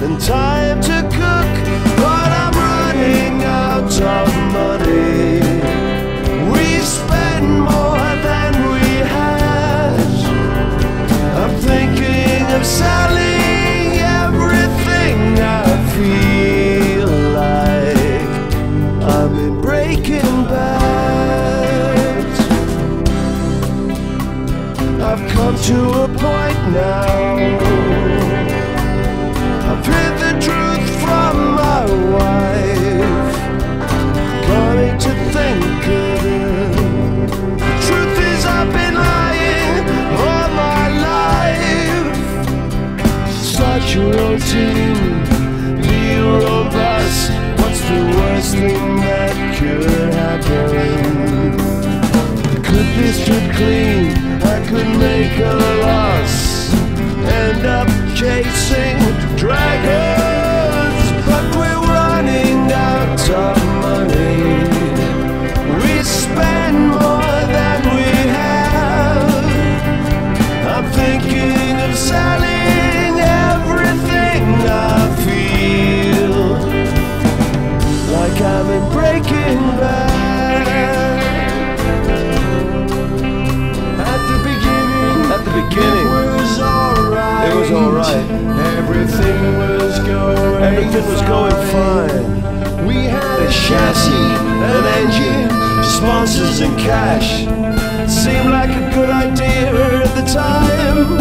and time to cook, but I'm running out of money. We spend more than we had. I'm thinking of selling everything. I feel like I'm in Breaking Bad. I've come to a point now. I've heard the truth from my wife. Coming to think of it, the truth is I've been lying all my life. Start your own team, be your own boss. What's the worst thing that could happen? I could be stripped clean, I could make a loss, end up chasing dragons, but we're running out of money. We spend more than we have. I'm thinking of selling everything. I feel like I'm in Breaking Bad. At the beginning, it was alright. Everything was going fine. We had a chassis, an engine, sponsors and cash. It seemed like a good idea at the time.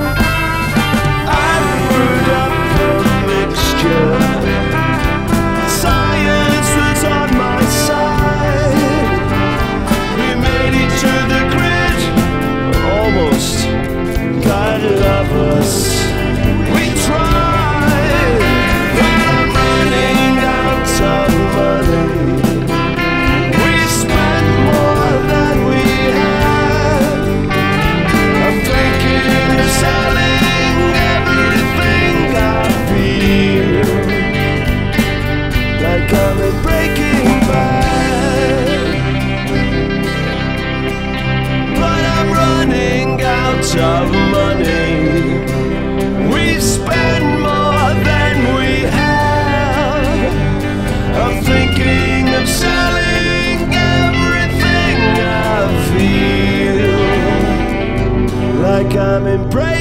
I brewed up the mixture. Science was on my side. We made it to the grid, almost. God love us. We tried, but I'm running out of money. We spend more than we have. I'm thinking of selling everything. I feel like I'm in Breaking Bad, but I'm running out of money. We spend more than we have. I'm thinking of selling everything. I feel like I'm in